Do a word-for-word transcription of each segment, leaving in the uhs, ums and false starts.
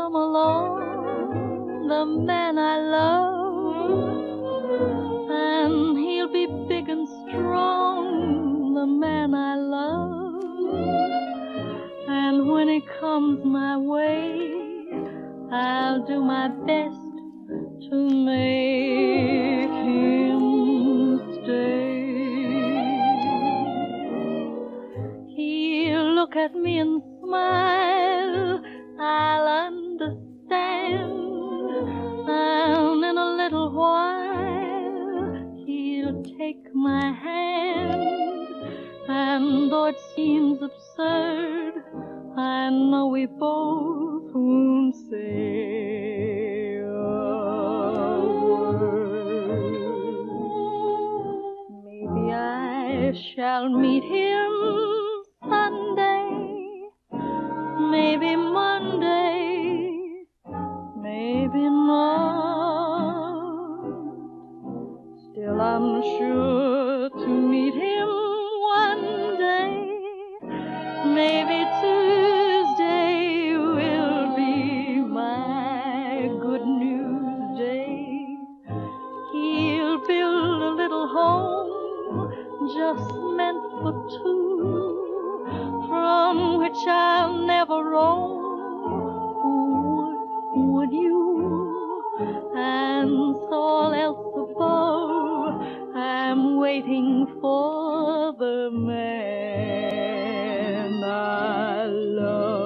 come along, the man I love, and he'll be big and strong, the man I love. And when he comes my way, I'll do my best to make him stay. He'll look at me and smile, I'll understand, and in a little while he'll take my hand. And though it seems absurd, I know we both won't say a word. Maybe I shall meet him Sunday, maybe Monday, maybe not. Still I'm sure to meet him one day. Maybe Tuesday will be my good news day. He'll build a little home just meant for two, from which I'll never roam. Would, would you? And so all else above, I'm waiting for the man I love.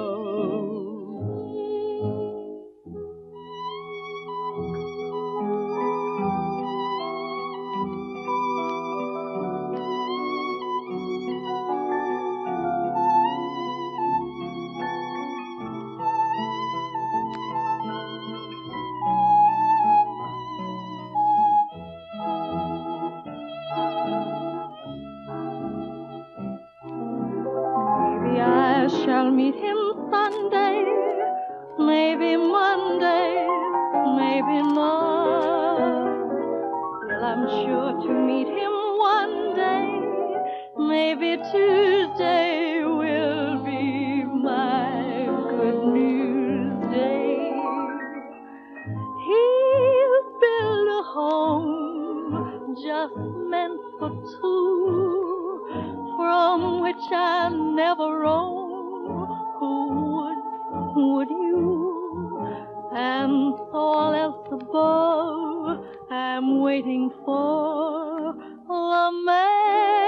I shall meet him Sunday, maybe Monday, maybe not. Still I'm sure to meet him one day. Maybe Tuesday will be my good news day. He'll build a home just meant for two, from which I never roam. Who would, would you? And all else above, I'm waiting for the man